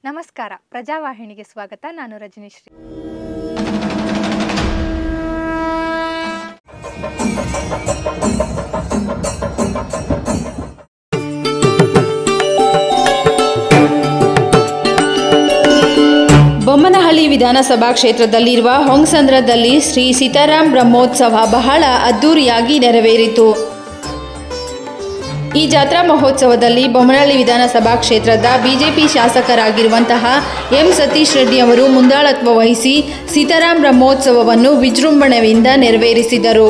ನಮಸ್ಕಾರ, ಪ್ರಜಾವಾಹಿನಿಗೆ ಸ್ವಾಗತ. ನಾನು ರಜನಿಶ್ರೀ. ಬೊಮ್ಮನಹಳ್ಳಿ ವಿಧಾನಸಭಾ ಕ್ಷೇತ್ರದಲ್ಲಿರುವ ಹೊಂಗಸಂದ್ರದಲ್ಲಿ ಶ್ರೀ ಸೀತಾರಾಮ್ ಬ್ರಹ್ಮೋತ್ಸವ ಬಹಳ ಅದ್ದೂರಿಯಾಗಿ ನೆರವೇರಿತು. ಈ ಜಾತ್ರಾ ಮಹೋತ್ಸವದಲ್ಲಿ ಬೊಮ್ಮನಹಳ್ಳಿ ವಿಧಾನಸಭಾ ಕ್ಷೇತ್ರದ ಬಿಜೆಪಿ ಶಾಸಕರಾಗಿರುವಂತಹ ಎಂ ಸತೀಶ್ ರೆಡ್ಡಿ ಅವರು ಮುಂದಾಳತ್ವ ವಹಿಸಿ ಸೀತಾರಾಮ್ ಬ್ರಹ್ಮೋತ್ಸವವನ್ನು ವಿಜೃಂಭಣೆಯಿಂದ ನೆರವೇರಿಸಿದರು.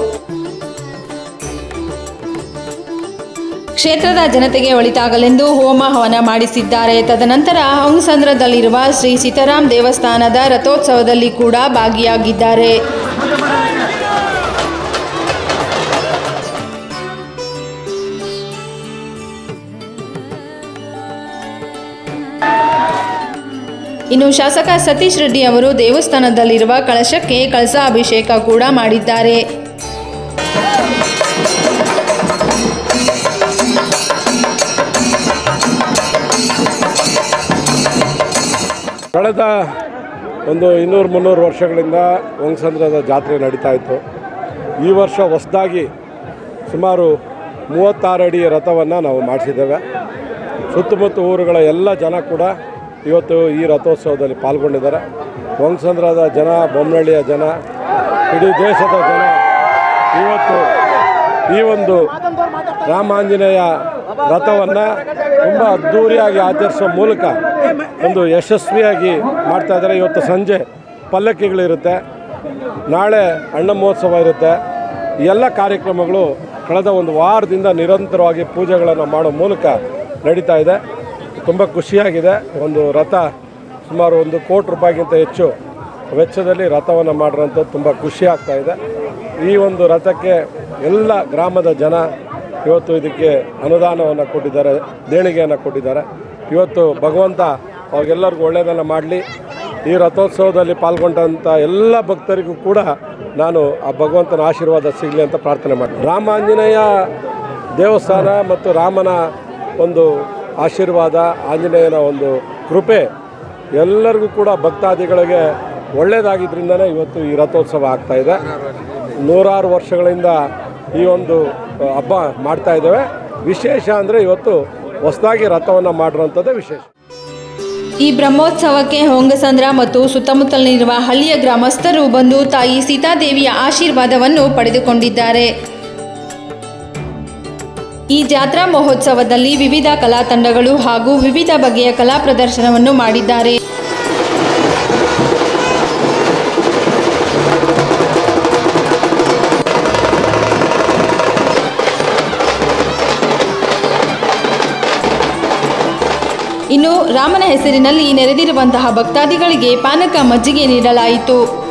ಕ್ಷೇತ್ರದ ಜನತೆಗೆ ಒಳಿತಾಗಲೆಂದು ಹೋಮ ಹವನ ಮಾಡಿಸಿದ್ದಾರೆ. ತದನಂತರ ಹೊಂಗಸಂದ್ರದಲ್ಲಿರುವ ಶ್ರೀ ಸೀತಾರಾಮ್ ದೇವಸ್ಥಾನದ ರಥೋತ್ಸವದಲ್ಲಿ ಕೂಡ ಭಾಗಿಯಾಗಿದ್ದಾರೆ. ಇನ್ನು ಶಾಸಕ ಸತೀಶ್ ರೆಡ್ಡಿ ಅವರು ದೇವಸ್ಥಾನದಲ್ಲಿರುವ ಕಳಶಕ್ಕೆ ಕಳಸ ಅಭಿಷೇಕ ಕೂಡ ಮಾಡಿದ್ದಾರೆ. ಕಳೆದ ಒಂದು 200-300 ವರ್ಷಗಳಿಂದ ಹೊಂಗಸಂದ್ರದ ಜಾತ್ರೆ ನಡೀತಾ ಇತ್ತು. ಈ ವರ್ಷ ಹೊಸದಾಗಿ ಸುಮಾರು 36 ಅಡಿ ರಥವನ್ನು ನಾವು ಮಾಡಿಸಿದ್ದೇವೆ. ಸುತ್ತಮುತ್ತ ಊರುಗಳ ಎಲ್ಲ ಜನ ಕೂಡ ಇವತ್ತು ಈ ರಥೋತ್ಸವದಲ್ಲಿ ಪಾಲ್ಗೊಂಡಿದ್ದಾರೆ. ಹೊಂಗಸಂದ್ರದ ಜನ, ಬೊಮ್ಮನಹಳ್ಳಿಯ ಜನ, ಇಡೀ ದೇಶದ ಜನ ಇವತ್ತು ಈ ಒಂದು ರಾಮಾಂಜನೇಯ ರಥವನ್ನು ತುಂಬ ಅದ್ಧೂರಿಯಾಗಿ ಆಚರಿಸೋ ಮೂಲಕ ಒಂದು ಯಶಸ್ವಿಯಾಗಿ ಮಾಡ್ತಾಯಿದ್ದಾರೆ. ಇವತ್ತು ಸಂಜೆ ಪಲ್ಲಕ್ಕಿಗಳಿರುತ್ತೆ, ನಾಳೆ ಅಣ್ಣ ಮಹೋತ್ಸವ ಇರುತ್ತೆ. ಈ ಎಲ್ಲ ಕಾರ್ಯಕ್ರಮಗಳು ಕಳೆದ ಒಂದು ವಾರದಿಂದ ನಿರಂತರವಾಗಿ ಪೂಜೆಗಳನ್ನು ಮಾಡೋ ಮೂಲಕ ನಡೀತಾ ಇದೆ. ತುಂಬ ಖುಷಿಯಾಗಿದೆ. ಒಂದು ರಥ ಸುಮಾರು 1 ಕೋಟಿ ರೂಪಾಯಿಗಿಂತ ಹೆಚ್ಚು ವೆಚ್ಚದಲ್ಲಿ ರಥವನ್ನು ಮಾಡಿರೋಂಥದ್ದು ತುಂಬ ಖುಷಿ ಆಗ್ತಾಯಿದೆ. ಈ ಒಂದು ರಥಕ್ಕೆ ಎಲ್ಲ ಗ್ರಾಮದ ಜನ ಇವತ್ತು ಇದಕ್ಕೆ ಅನುದಾನವನ್ನು ಕೊಟ್ಟಿದ್ದಾರೆ, ದೇಣಿಗೆಯನ್ನು ಕೊಟ್ಟಿದ್ದಾರೆ. ಇವತ್ತು ಭಗವಂತ ಅವ್ರಿಗೆಲ್ಲರಿಗೂ ಒಳ್ಳೆಯದನ್ನು ಮಾಡಲಿ. ಈ ರಥೋತ್ಸವದಲ್ಲಿ ಪಾಲ್ಗೊಂಡಂಥ ಎಲ್ಲ ಭಕ್ತರಿಗೂ ಕೂಡ ನಾನು ಆ ಭಗವಂತನ ಆಶೀರ್ವಾದ ಸಿಗಲಿ ಅಂತ ಪ್ರಾರ್ಥನೆ ಮಾಡಿ, ರಾಮಾಂಜನೇಯ ದೇವಸ್ಥಾನ ಮತ್ತು ರಾಮನ ಒಂದು ಆಶೀರ್ವಾದ, ಆಂಜನೇಯನ ಒಂದು ಕೃಪೆ ಎಲ್ಲರಿಗೂ ಕೂಡ ಭಕ್ತಾದಿಗಳಿಗೆ ಒಳ್ಳೆಯದಾಗಿದ್ದರಿಂದನೇ ಇವತ್ತು ಈ ರಥೋತ್ಸವ ಆಗ್ತಾಯಿದೆ. 100 ವರ್ಷಗಳಿಂದ ಈ ಒಂದು ಹಬ್ಬ ಮಾಡ್ತಾ ಇದ್ದೇವೆ. ವಿಶೇಷ ಅಂದರೆ ಇವತ್ತು ಹೊಸದಾಗಿ ರಥವನ್ನು ಮಾಡಿರೋಂಥದ್ದೇ ವಿಶೇಷ. ಈ ಬ್ರಹ್ಮೋತ್ಸವಕ್ಕೆ ಹೊಂಗಸಂದ್ರ ಮತ್ತು ಸುತ್ತಮುತ್ತಲಿರುವ ಹಳ್ಳಿಯ ಗ್ರಾಮಸ್ಥರು ಬಂದು ತಾಯಿ ಸೀತಾದೇವಿಯ ಆಶೀರ್ವಾದವನ್ನು ಪಡೆದುಕೊಂಡಿದ್ದಾರೆ. ಈ ಜಾತ್ರಾ ಮಹೋತ್ಸವದಲ್ಲಿ ವಿವಿಧ ಕಲಾ ತಂಡಗಳು ಹಾಗೂ ವಿವಿಧ ಬಗೆಯ ಕಲಾ ಪ್ರದರ್ಶನವನ್ನು ಮಾಡಿದ್ದಾರೆ. ಇನ್ನು ರಾಮನ ಹೆಸರಿನಲ್ಲಿ ನೆರೆದಿರುವಂತಹ ಭಕ್ತಾದಿಗಳಿಗೆ ಪಾನಕ ಮಜ್ಜಿಗೆ ನೀಡಲಾಯಿತು.